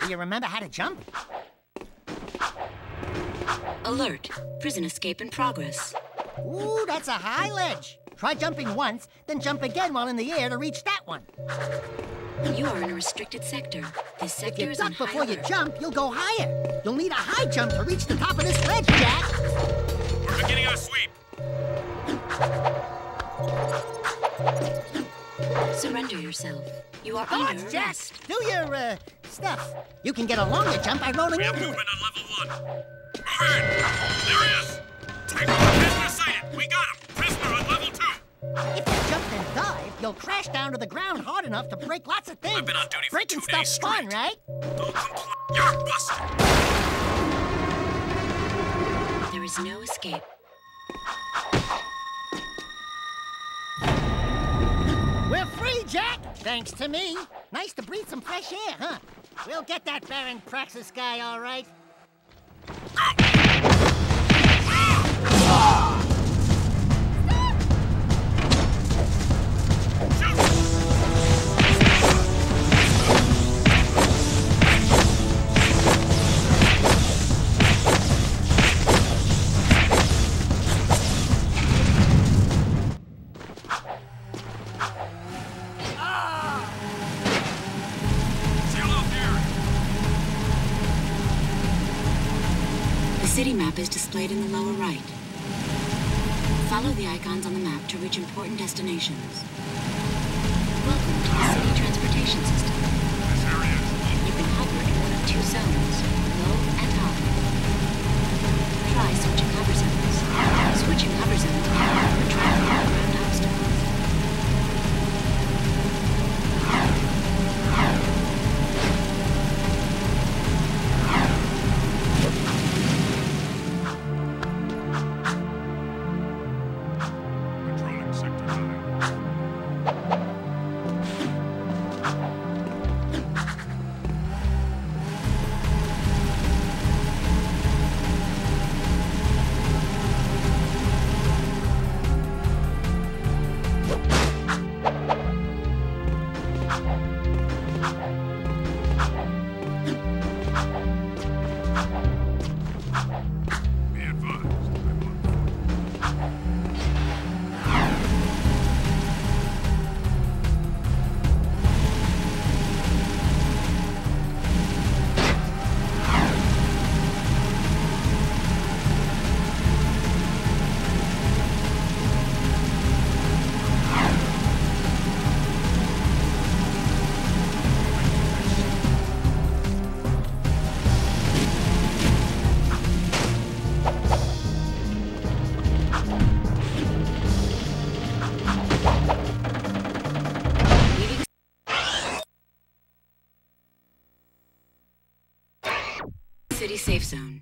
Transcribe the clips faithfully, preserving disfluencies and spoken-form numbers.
Do you remember how to jump? Alert. Prison escape in progress. Ooh, that's a high ledge. Try jumping once, then jump again while in the air to reach that one. You are in a restricted sector. This sector If you is on duck high before you alert. jump, you'll go higher. You'll need a high jump to reach the top of this ledge, Jack. We're beginning our sweep. Surrender yourself. You are Come under on, Jack. arrest. Do your, uh, stuff. You can get a longer jump by rolling We have into it. movement on level one. Move in! There he is! Take off! Prisoner sighted! We got him! Prisoner on level two! If you jump and dive, you'll crash down to the ground hard enough to break lots of things. I've been on duty for Breaking two days stuff's fun, straight. right? Don't comply. You're busted! There is no escape. We're free, Jack! Thanks to me. Nice to breathe some fresh air, huh? We'll get that Baron Praxis guy, all right. The city map is displayed in the lower right. Follow the icons on the map to reach important destinations. Welcome to the city transportation system. This area is low. You can hover in one of two zones, low and high. Try switching hover zones. Switching hover zones can allow for travel around obstacles. Controlling sector nine. Be advised, I'm on foot. Leaving city safe zone.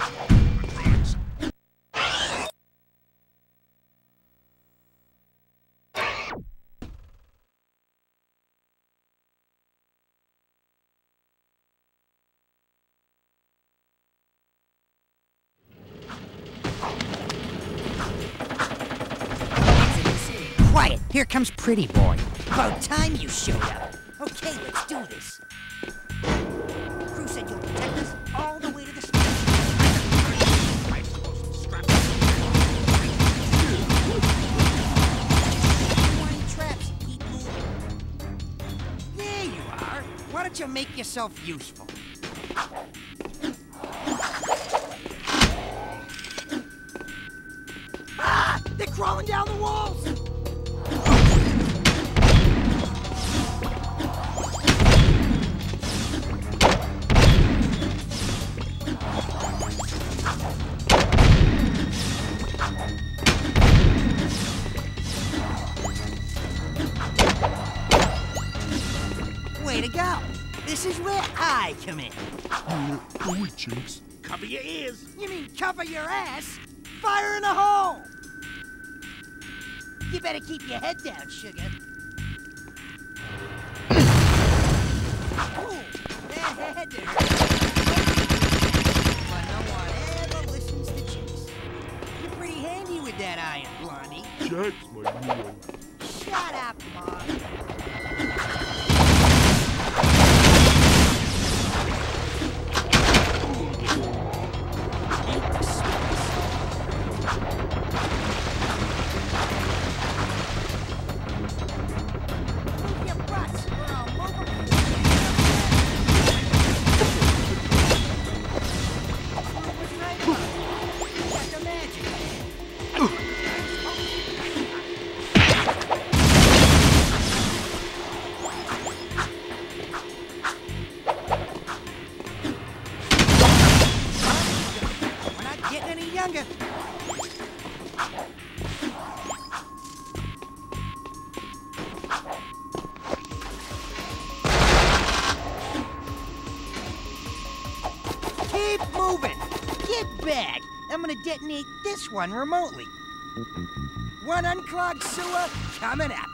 Electronics. Exiting city. Quiet, here comes Pretty Boy. About time you showed up. Okay, let's do this. Crew said you'll protect us all the way to the station. I'm supposed to strap Warning traps, keep moving. There you are. Why don't you make yourself useful? Ah! They're crawling down the walls! Way to go! This is where I come in. Oh, jinx. Cover your ears. You mean cover your ass? Fire in the hole! You better keep your head down, sugar. Ooh, that had to hurt. But no one ever listens to chicks. You're pretty handy with that iron, Blondie. Jack's my hero. Shut up, Mom. Move your butts, or I'll move 'em. What's right about it? You got the magic. We're not getting any younger. Keep moving. Get back. I'm gonna detonate this one remotely. One unclogged sewer coming up.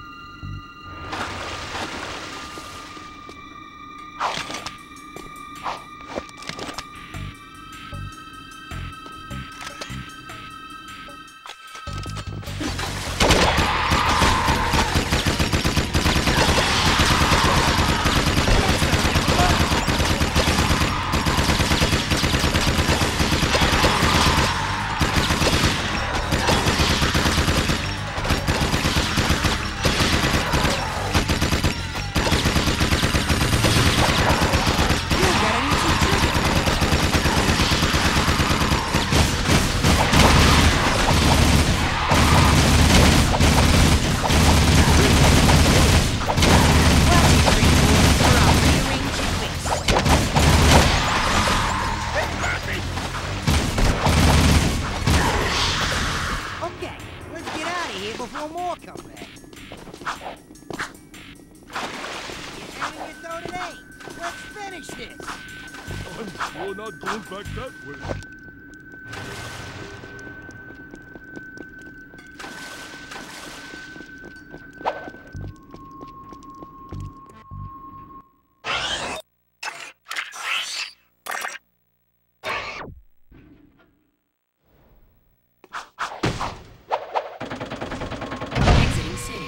Okay, let's get out of here before more come back. You having your throw today? Let's finish this. I'm sure not going back that way. Exiting city.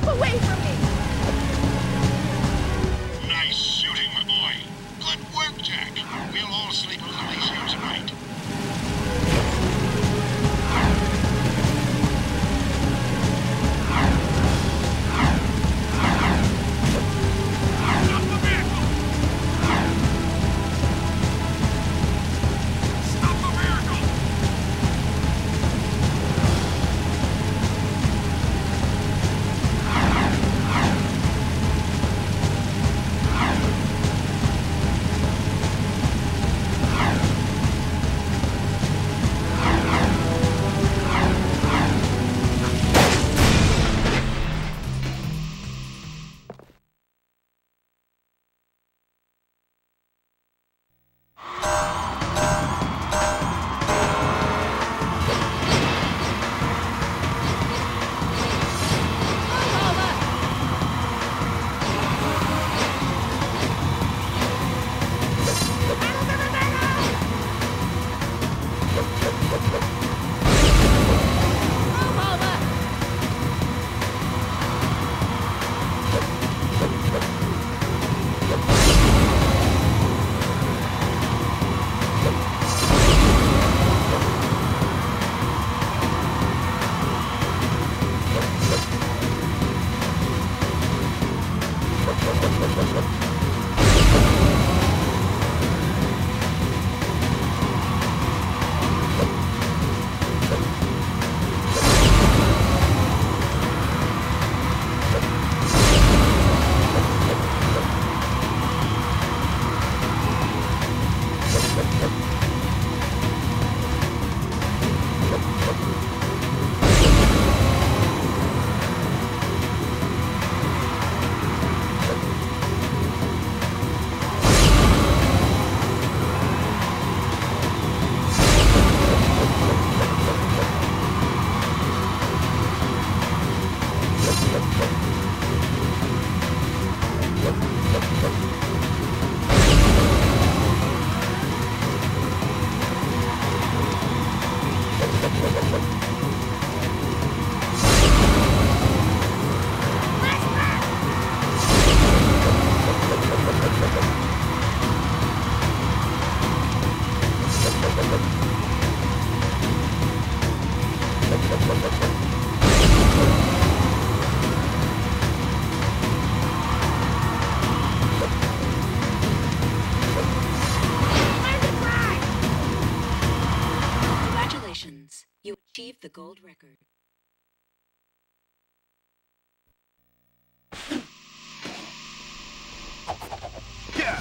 Keep away from me! Nice shooting, my boy. Good work, Jack. We'll all sleep a little easier tonight. Stop the vehicle! Stop the vehicle! Congratulations. You achieved the gold record. Yeah.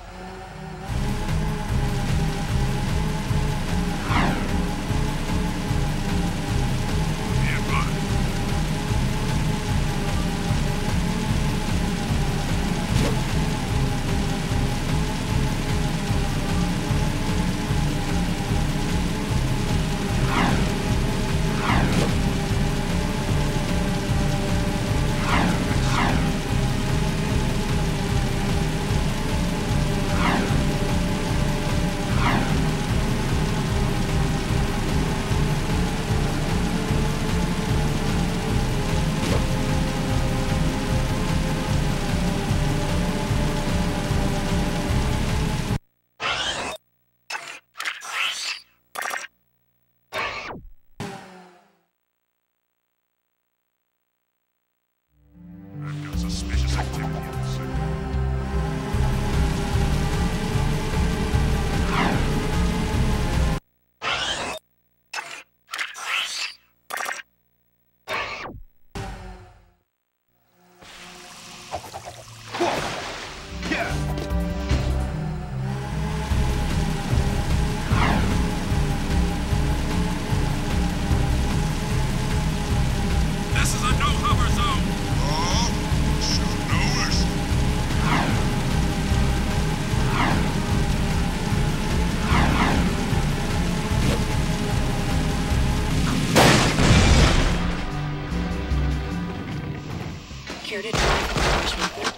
Suspicious activity in the sector. This is a no-hover zone! Oh, shoot knowers! Care to try the first method?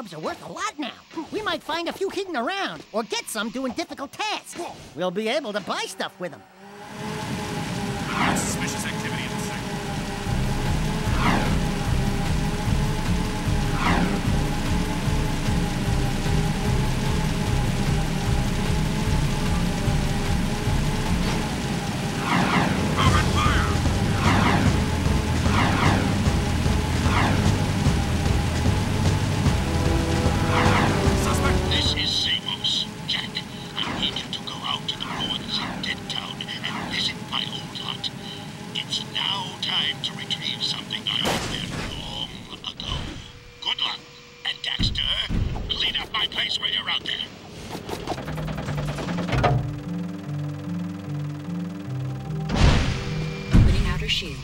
subs are worth a lot now. We might find a few hidden around, or get some doing difficult tasks. We'll be able to buy stuff with them. Suspicious activity in the sector. Open fire! Suspect! This is Samos. Jack, I need you to go out to the ruins of Dead Town and visit my old hut. It's now time to retrieve something I left there long ago. Good luck. And Daxter, clean up my place while you're out there. Opening outer shield.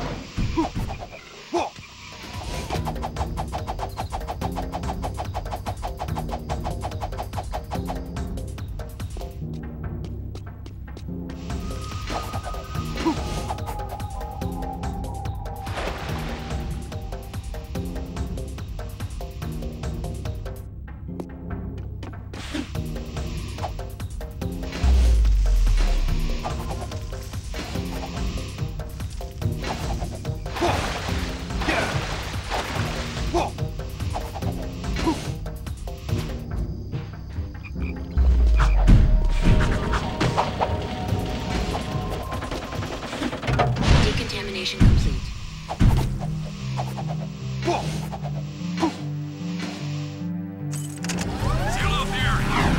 Decontamination complete. Seal off the area!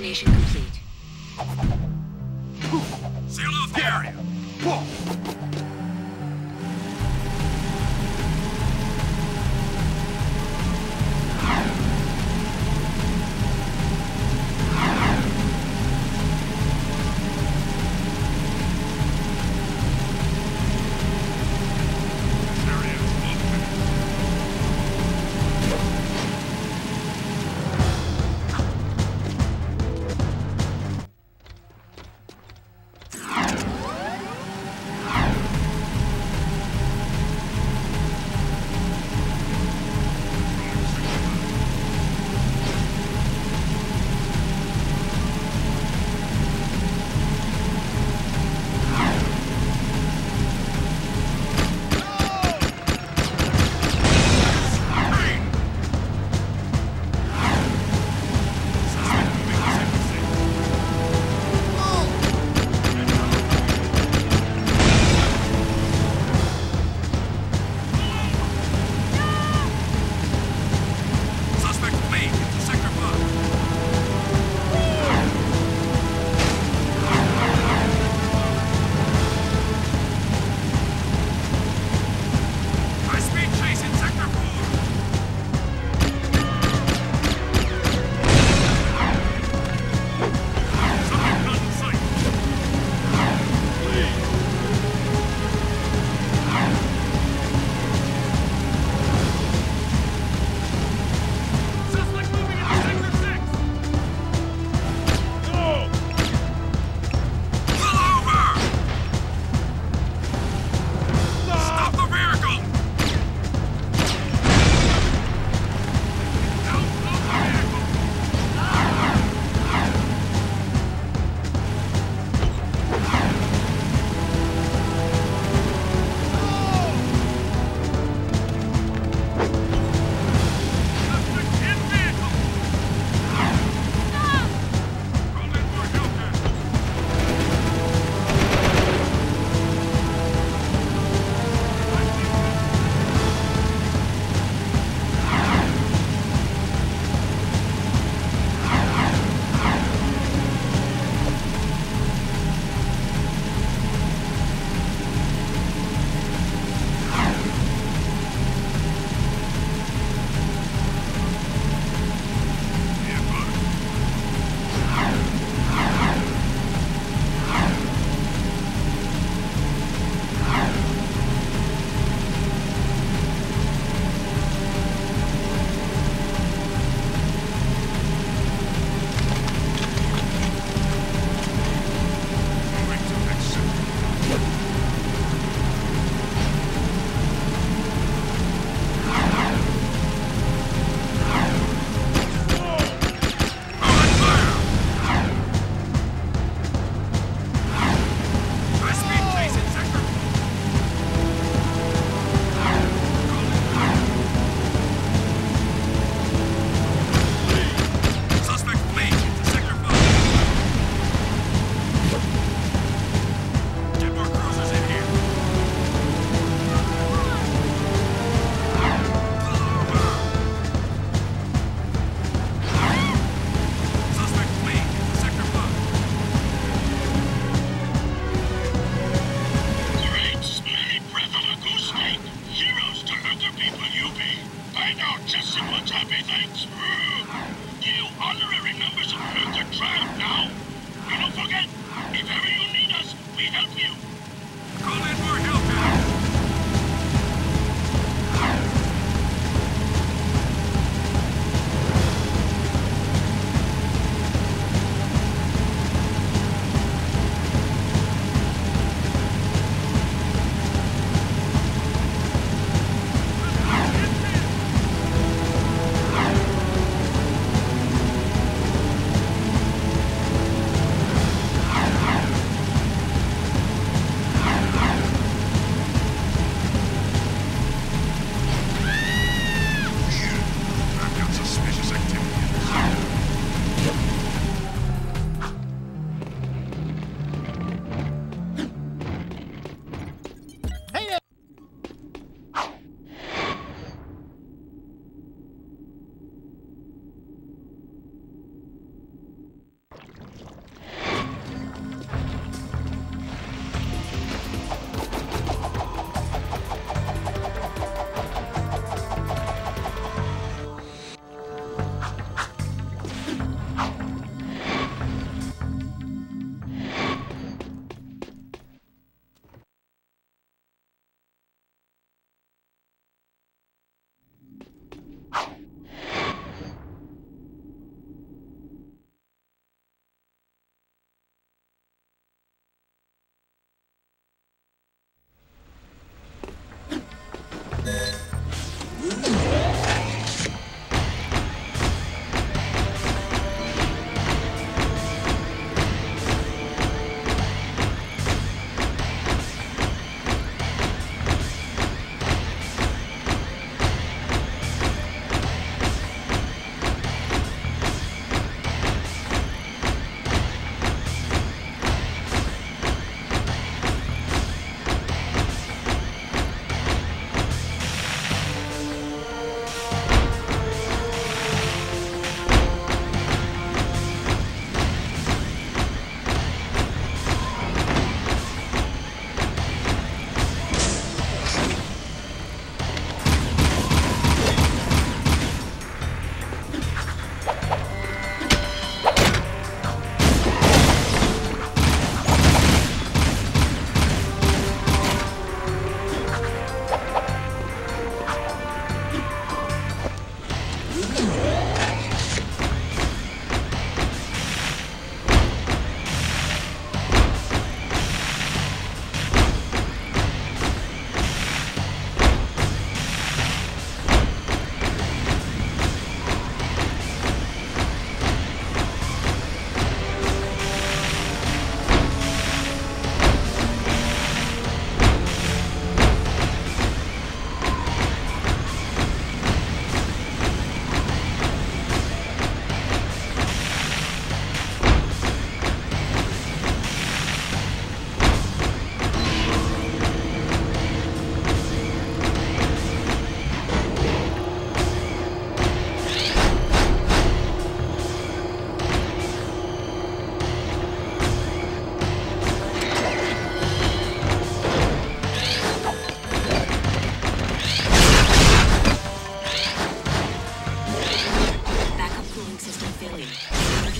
Examination complete. Seal off the area.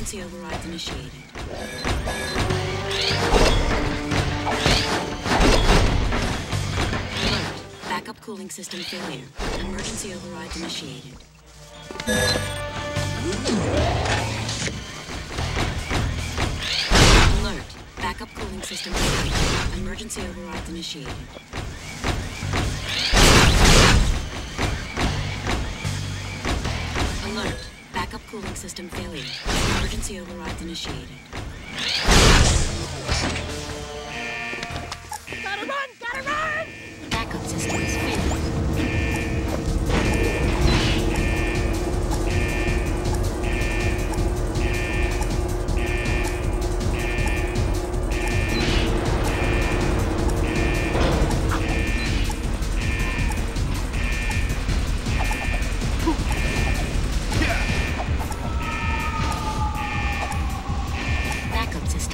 Emergency overrides initiated. Alert. Backup cooling system failure. Emergency overrides initiated. Alert. Backup cooling system failure. Emergency overrides initiated. Alert. Backup cooling system failure. Emergency overrides initiated. Gotta run! Gotta run! Backup systems failure. Backup system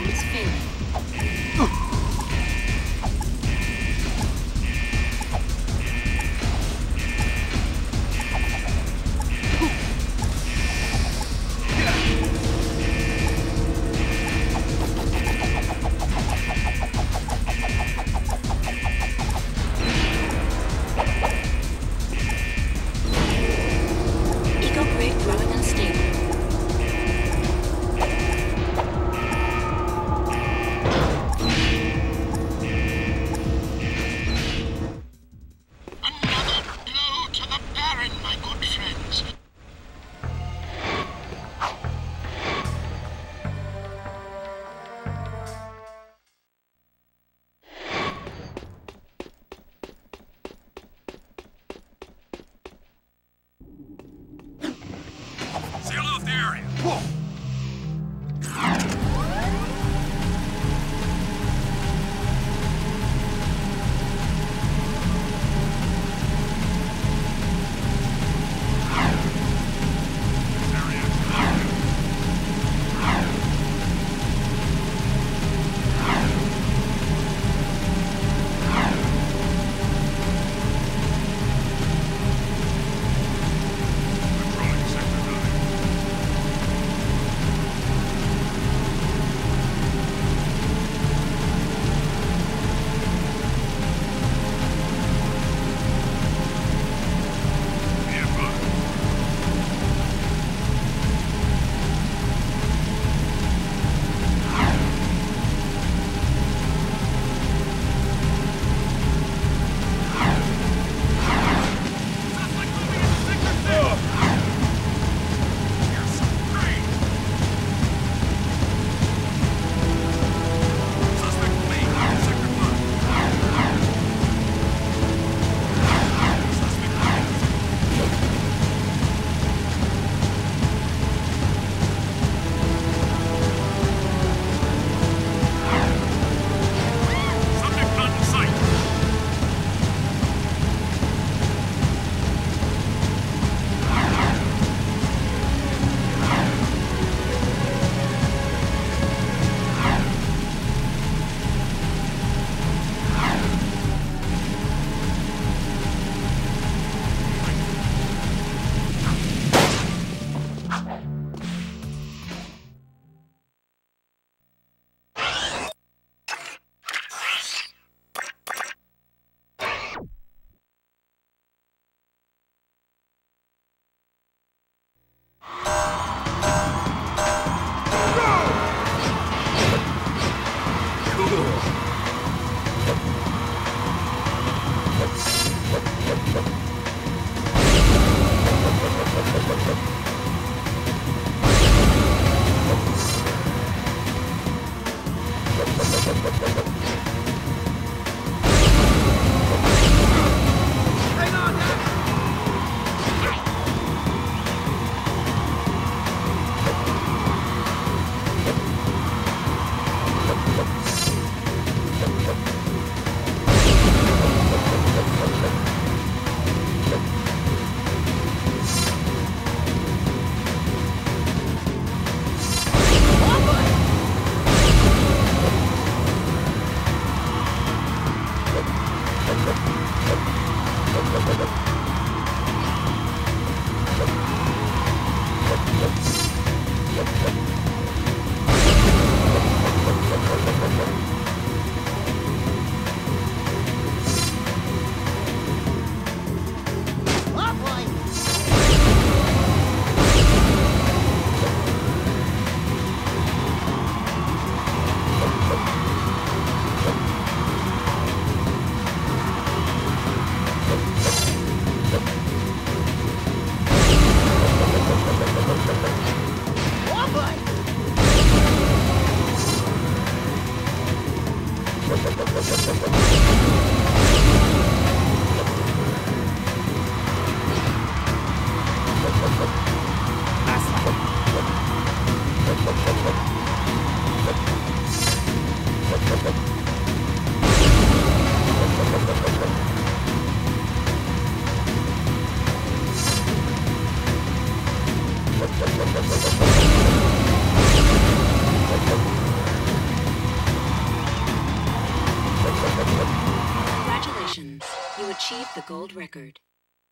gold record.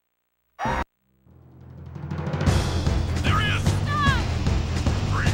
There he is! Stop! Three.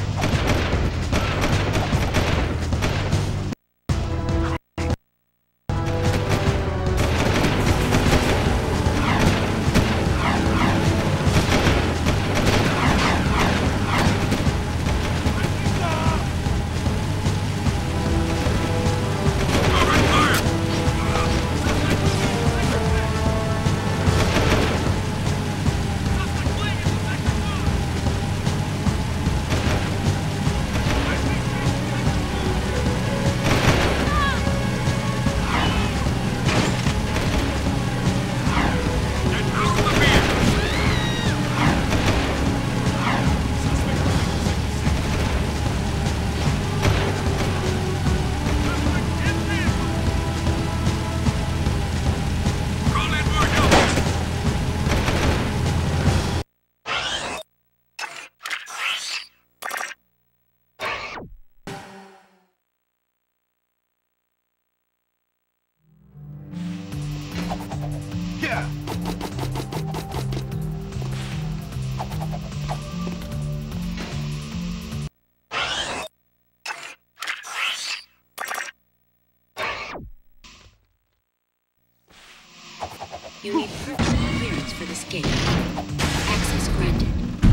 You need perfect clearance for this gate. Access granted.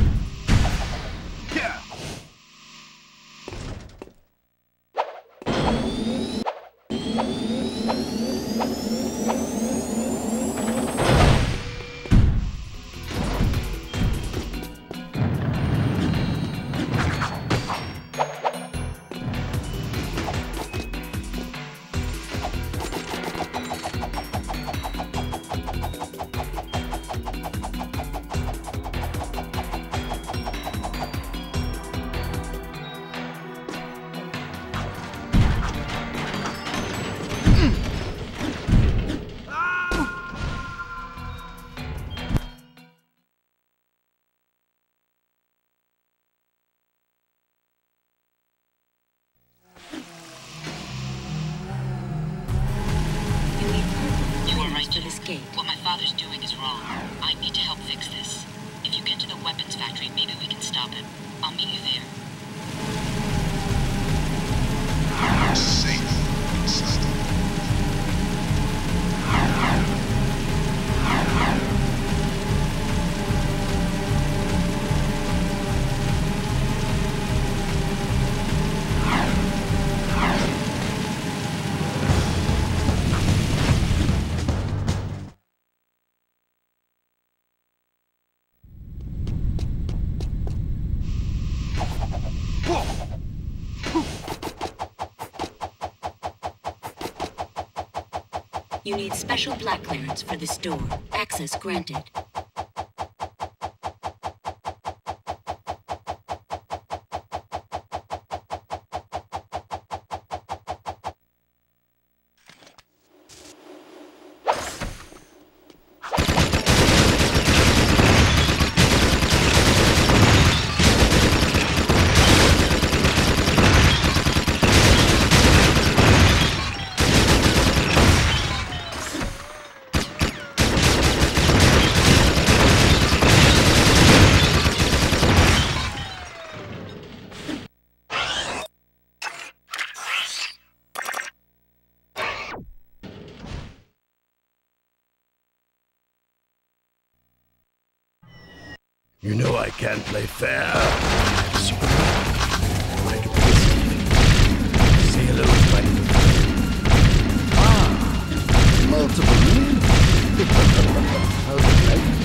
What my father's doing is wrong. I need to help fix this. If you get to the weapons factory, maybe we can stop him. I'll meet you there. Safe. You need special black clearance for this door. Access granted. You know I can't play fair. Say hello to my little friend. Ah, multiple names. How's it like?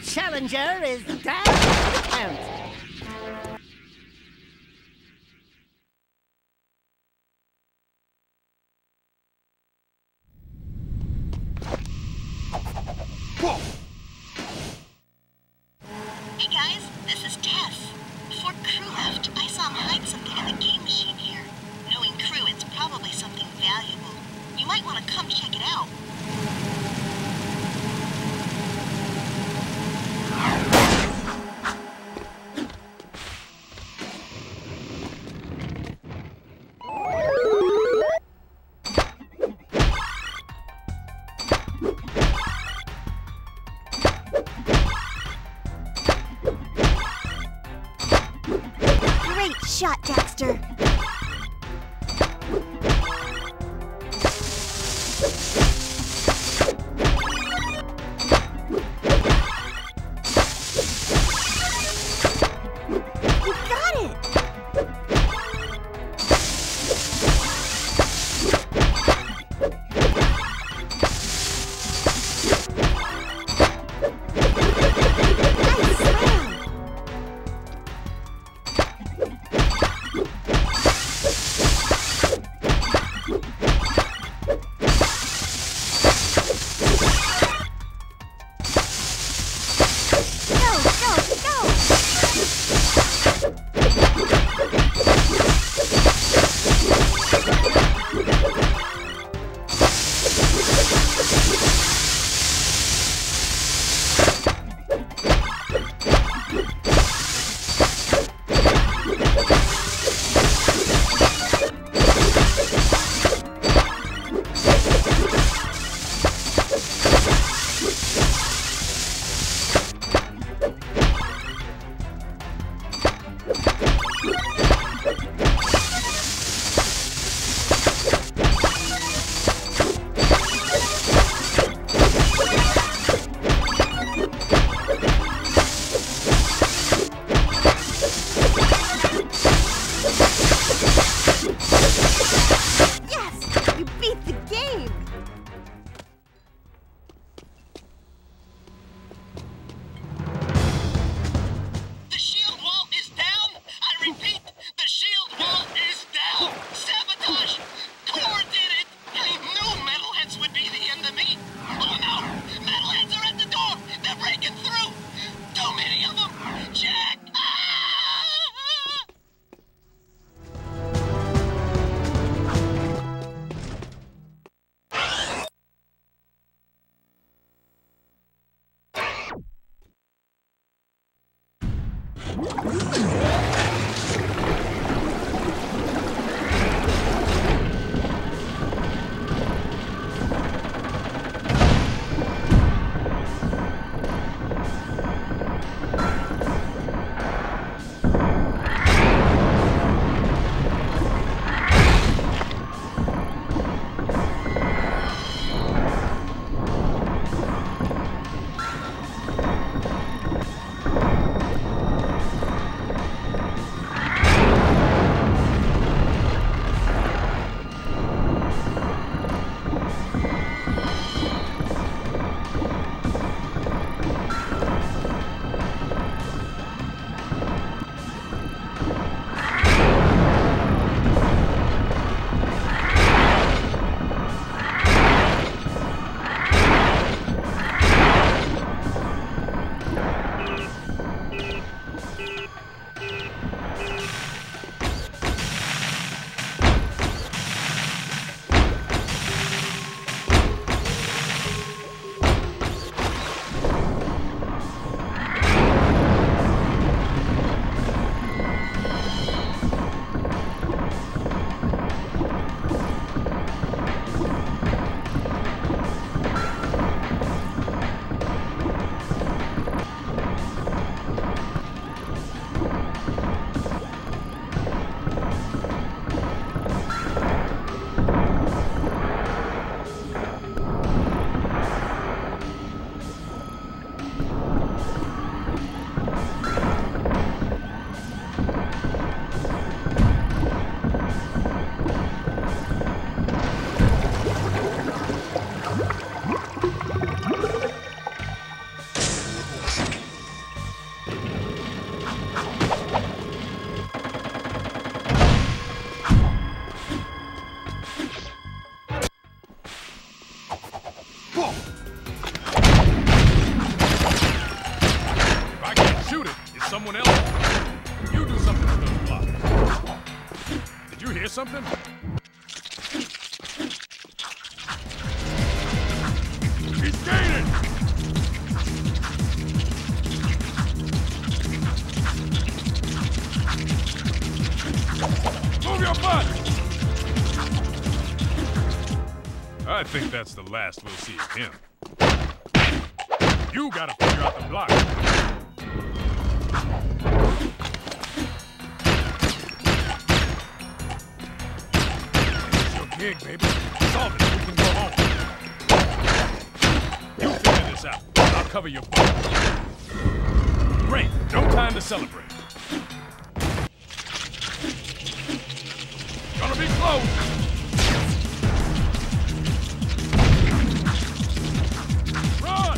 challenger is down the count. Hey guys, this is Tess. Before Crew left, I saw him hide something in the game machine here. Knowing Crew, it's probably something valuable. You might want to come check it out. Great shot, Daxter. You got it! Nice slam! something? He's gaining! Move your butt! I think that's the last we'll see of him. You gotta figure out the block. It's your gig, baby. Solve it so we can go home. You figure this out. I'll cover your butt. Great. No time to celebrate. Gonna be close. Run!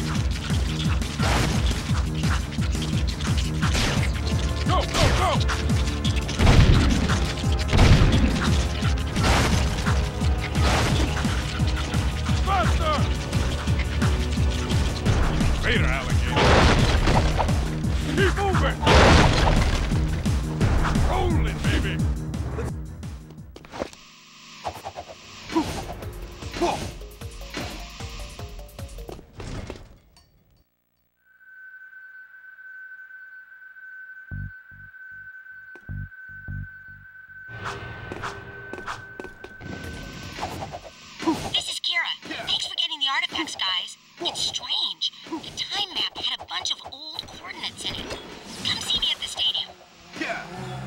Go, go, go! Faster! Later, alligator. Keep moving! Rolling, baby! Whoa! This is Kira. Thanks for getting the artifacts, guys. It's strange. The time map had a bunch of old coordinates in it. Come see me at the stadium. Yeah.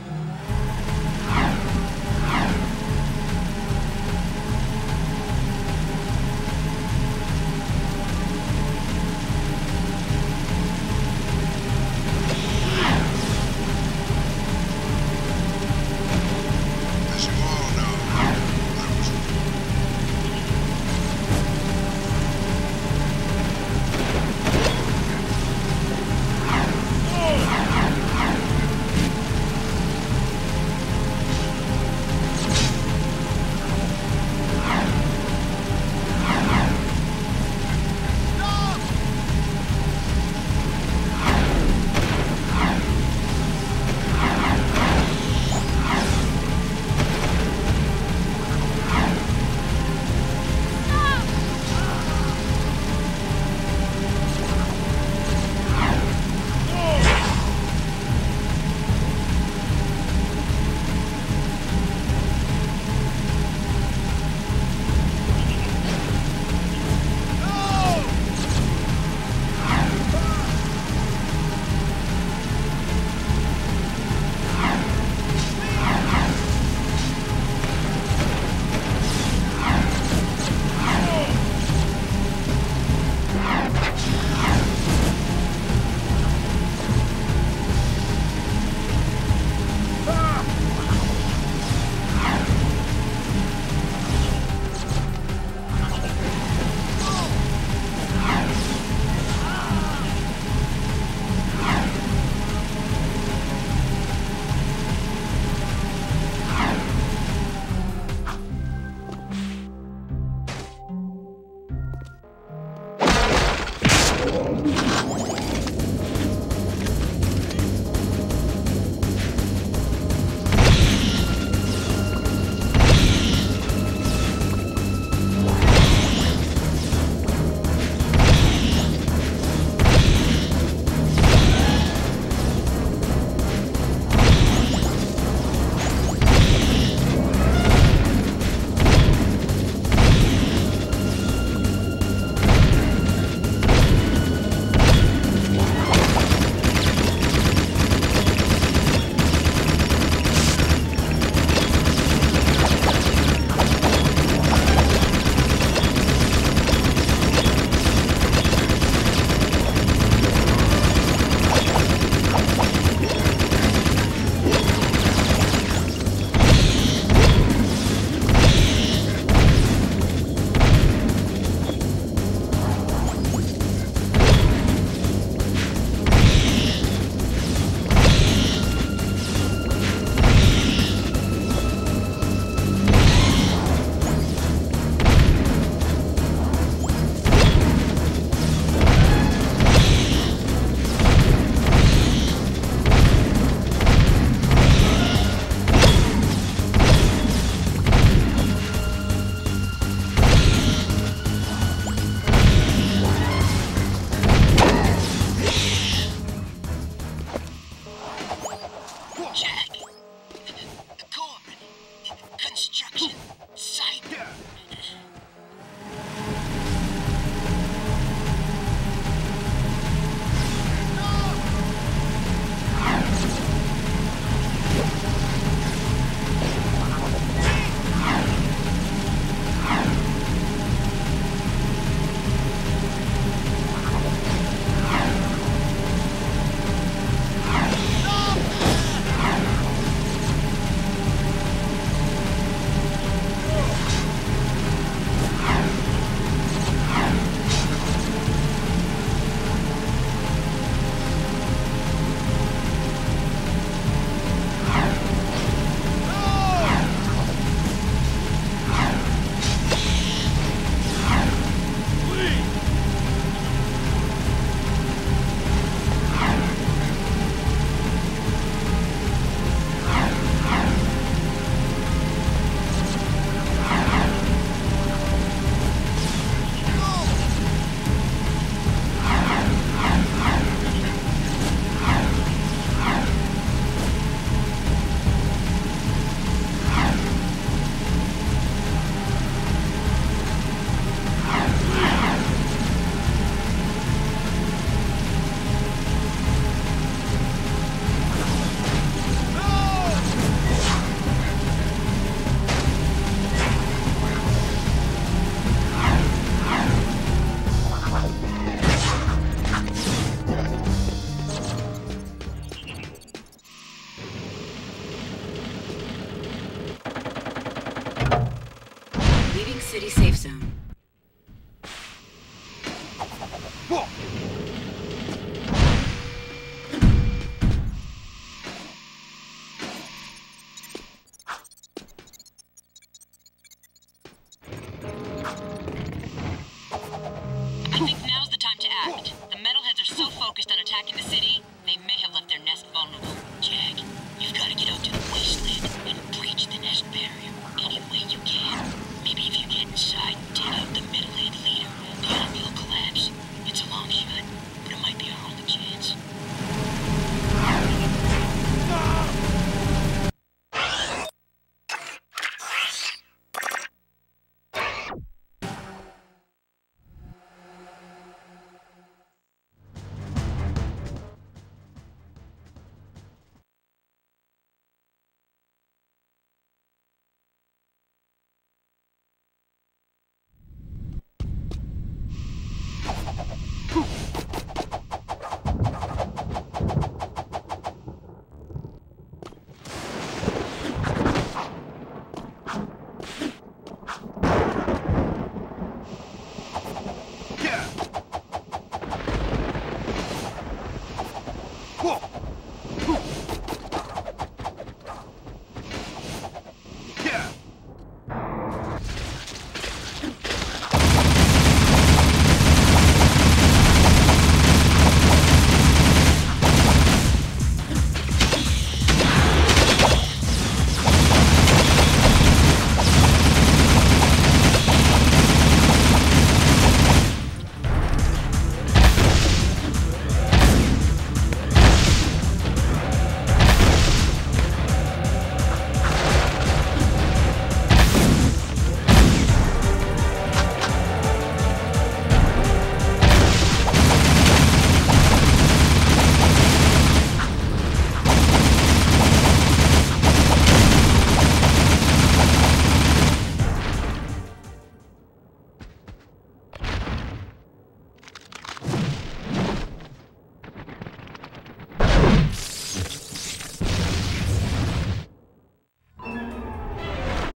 As you all know, I was Oh!